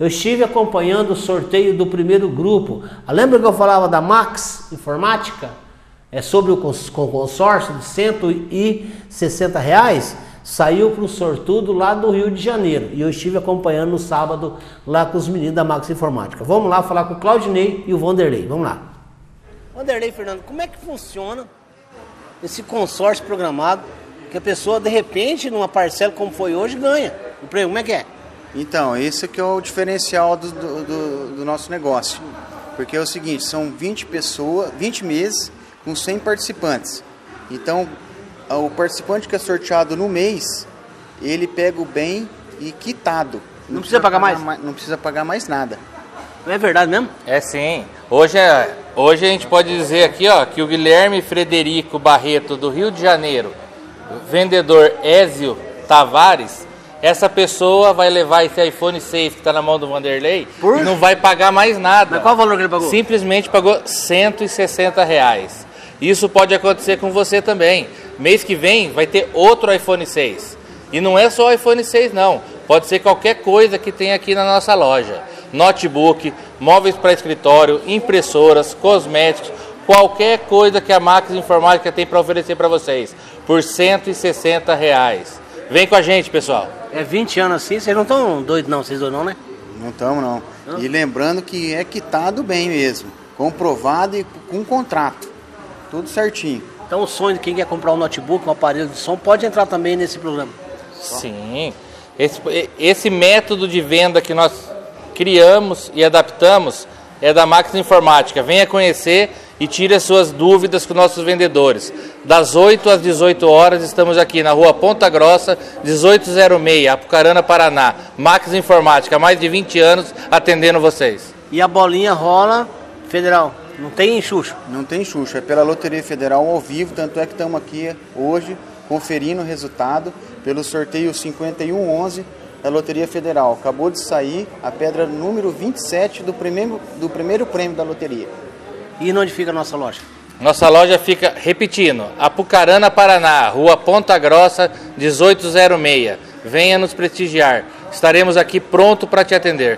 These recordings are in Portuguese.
Eu estive acompanhando o sorteio do primeiro grupo. Lembra que eu falava da Max Informática? É sobre o consórcio de R$160. Saiu para o sortudo lá do Rio de Janeiro. E eu estive acompanhando no sábado lá com os meninos da Max Informática. Vamos lá falar com o Claudinei e o Vanderlei. Vamos lá. Vanderlei, Fernando, como é que funciona esse consórcio programado que a pessoa, de repente, numa parcela como foi hoje, ganha? O prêmio, como é que é? Então, esse que é o diferencial do nosso negócio. Porque é o seguinte, são 20 pessoas, 20 meses com 100 participantes. Então, o participante que é sorteado no mês, ele pega o bem e quitado. Não precisa pagar mais? Não precisa pagar mais nada. Não é verdade mesmo? É sim. Hoje a gente pode dizer aqui, ó, que o Guilherme Frederico Barreto, do Rio de Janeiro, vendedor Ézio Tavares, essa pessoa vai levar esse iPhone 6 que está na mão do Vanderlei e não vai pagar mais nada. Mas qual o valor que ele pagou? Simplesmente pagou R$160. Isso pode acontecer com você também. Mês que vem vai ter outro iPhone 6. E não é só o iPhone 6 não. Pode ser qualquer coisa que tem aqui na nossa loja. Notebook, móveis para escritório, impressoras, cosméticos, qualquer coisa que a Max Informática tem para oferecer para vocês. Por R$160. Vem com a gente, pessoal. É 20 anos assim, vocês não estão doidos não, vocês dois não, né? Não estamos não. E lembrando que é quitado bem mesmo. Comprovado e com contrato. Tudo certinho. Então o sonho de quem quer comprar um notebook, um aparelho de som, pode entrar também nesse programa. Sim. Esse método de venda que nós criamos e adaptamos é da Max Informática. Venha conhecer e tire as suas dúvidas com nossos vendedores. Das 8 às 18 horas estamos aqui na rua Ponta Grossa, 1806, Apucarana, Paraná. Max Informática, há mais de 20 anos atendendo vocês. E a bolinha rola federal? Não tem Xuxa? Não tem Xuxa, é pela Loteria Federal ao vivo, tanto é que estamos aqui hoje conferindo o resultado pelo sorteio 5111 da Loteria Federal. Acabou de sair a pedra número 27 do primeiro prêmio da loteria. E onde fica a nossa loja? Nossa loja fica, repetindo, Apucarana, Paraná, rua Ponta Grossa, 1806. Venha nos prestigiar. Estaremos aqui pronto para te atender.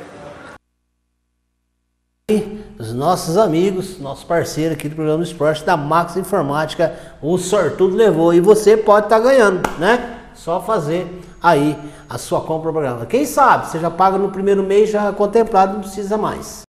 Os nossos amigos, nosso parceiro aqui do programa do esporte da Max Informática, o sortudo levou e você pode estar ganhando, né? Só fazer aí a sua compra do programa. Quem sabe, você já paga no primeiro mês, já contemplado, não precisa mais.